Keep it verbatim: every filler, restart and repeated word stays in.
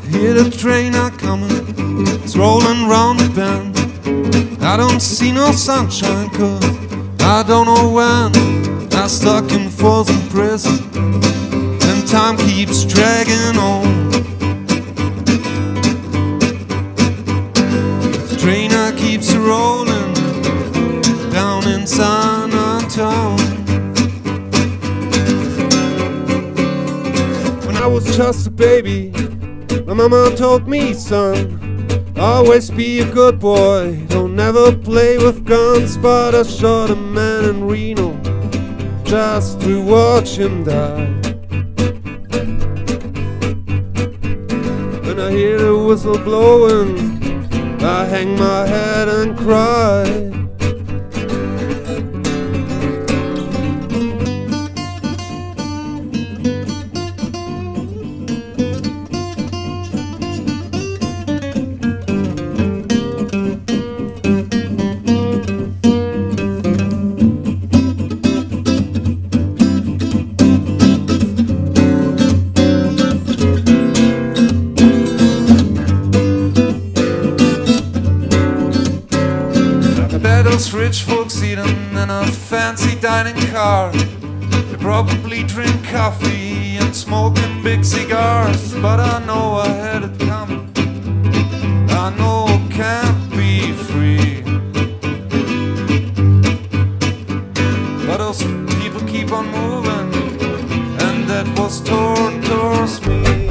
Hear the train a coming, it's rolling round the bend. I don't see no sunshine, cause I don't know when. I'm stuck in frozen prison, and time keeps dragging on. The train keeps rolling down inside our town. When I was just a baby, my mama told me, son, always be a good boy, don't never play with guns. But I shot a man in Reno just to watch him die. When I hear the whistle blowing, I hang my head and cry. Those rich folks eating in a fancy dining car. They probably drink coffee and smoking big cigars. But I know I had it coming, I know I can't be free. But those people keep on moving, and that was tortures me.